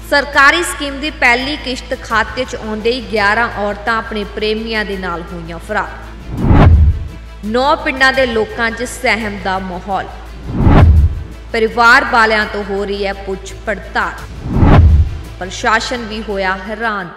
सरकारी स्कीम की पहली किश्त खाते च आउंदे ही 11 औरतां अपने प्रेमियां दे नाल होईयां फरार। 9 पिंडां दे लोकां च सहम दा माहौल। परिवार वालियां तो हो रही है पुछ पड़ताल। प्रशासन भी होया हैरान।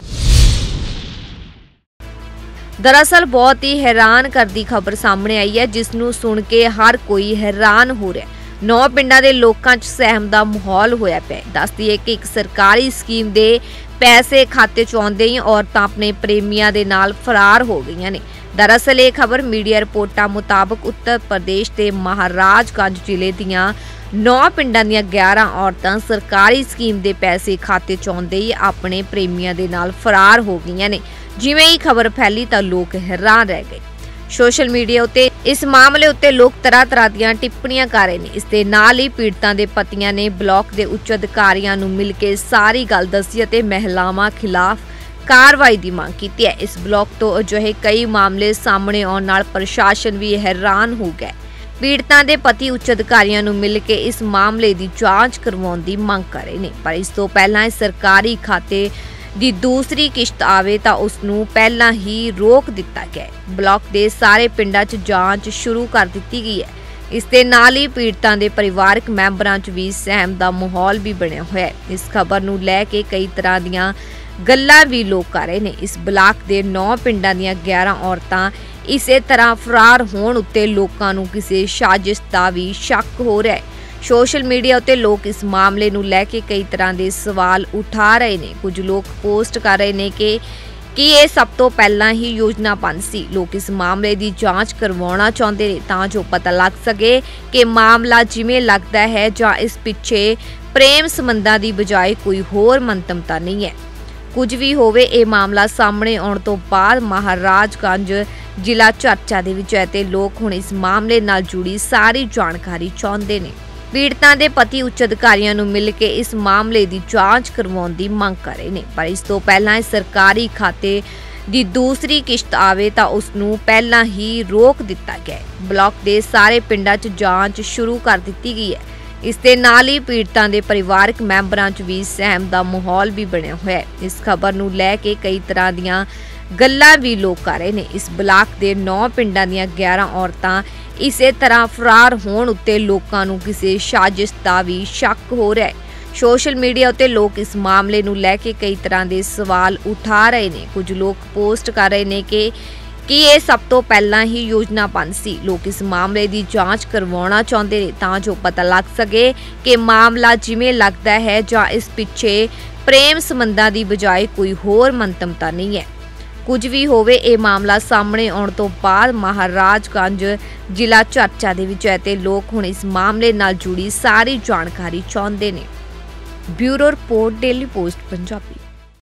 दरअसल बहुत ही हैरान करदी खबर सामने आई है जिसनूं सुन के हर कोई हैरान हो रहा है। 9 पिंडां दे लोकां च सहम दा माहौल होया पिया। दस दईए कि एक सरकारी स्कीम दे पैसे खाते च आउंदे ही औरतां अपने प्रेमियां दे नाल फरार हो गईयां ने। दरअसल ये खबर मीडिया रिपोर्टां मुताबक उत्तर प्रदेश के महाराजगंज जिले दियां 9 पिंडां दियां 11 औरतां सरकारी स्कीम दे पैसे खाते च आउंदे ही अपने प्रेमियां दे नाल फरार हो गईयां ने। जिवें ही खबर फैली तां लोक हैरान रह गए। सोशल मीडिया उत्ते इस मामले उत्ते लोग तरह तरह दीयां टिप्पणियां कर रहे हैं। इस दे नाल ही पीड़तां दे पतियां ने ब्लॉक के उच्च अधिकारियों नूं मिल के सारी गल दसी ते महिलावां खिलाफ कार्रवाई की मांग की है। इस ब्लॉक तो अजिहे कई मामले सामने आउण नाल प्रशासन भी हैरान हो गया। पीड़तां दे पति उच्च अधिकारियों नूं मिल के इस मामले की जांच करवाउण दी मांग कर रहे हैं, पर इस तो पहलां सरकारी खाते दी दूसरी किश्त आवे तां उसनूं पहलां ही रोक दिता गया। ब्लॉक के सारे पिंडां 'च जांच शुरू कर दी गई है। इस दे नाल ही पीड़तां दे परिवारक मैंबरां 'च भी सहम दा माहौल भी बनिया होया है। इस खबर नूं लै के कई तरह दीयां गल्लां भी लोग कर रहे हैं। इस ब्लॉक के 9 पिंडां दीयां 11 औरतां इसे तरह फरार होण उत्ते लोकां नूं किसी साजिश दा भी शक हो रहा है। सोशल मीडिया उत्ते लोग इस मामले नूं लै के कई तरह के सवाल उठा रहे हैं। कुछ लोग पोस्ट कर रहे हैं कि ये सब तो पहलां ही योजनाबंद सी। लोग इस मामले की जांच करवाउणा चाहुंदे ने तां जो पता लग सके कि मामला जिवें लगदा है जां इस पिछे प्रेम संबंधां की बजाय कोई होर मंतवता नहीं है। कुछ भी होवे ये मामला सामने आउण तो बाद महाराजगंज जिला चर्चा दे विच है ते लोग हुण इस मामले नाल जुड़ी सारी जानकारी चाहुंदे ने। पीड़तां दे पति उच्च अधिकारियों नूं मिल के इस मामले की जांच करवाउण दी मांग कर रहे हैं, पर इस तो पहलां सरकारी खाते दी दूसरी किश्त आवे तां उसनूं पहलां ही रोक दिता गया। ब्लॉक के सारे पिंडां 'च जांच शुरू कर दी गई है। इस दे नाल ही पीड़तां दे परिवारक मैंबरां 'च भी सहम दा माहौल भी बनिया होया है। इस खबर नूं लै के कई तरह दीयां गल्लां भी लोग कर रहे हैं। इस ब्लॉक के 9 पिंडां दीयां 11 औरतां इसे तरह फरार होण उत्ते लोकां नूं किसी साजिश दा भी शक हो रहा है। सोशल मीडिया उत्ते लोग इस मामले नूं लै के कई तरह के सवाल उठा रहे हैं। कुछ लोग पोस्ट कर रहे हैं कि ये सब तो पहलां ही योजनाबंद सी। लोग इस मामले की जांच करवाउणा चाहुंदे ने तां जो पता लग सके कि मामला जिवें लगदा है जां इस पिछे प्रेम संबंधां की बजाय कोई होर मंतवता नहीं है। कुछ भी होवे ये मामला सामने आउण तो बाद महाराजगंज जिला चर्चा दे विच है ते लोग हुण इस मामले नाल जुड़ी सारी जानकारी चाहुंदे ने। Bureau report daily post Punjabi.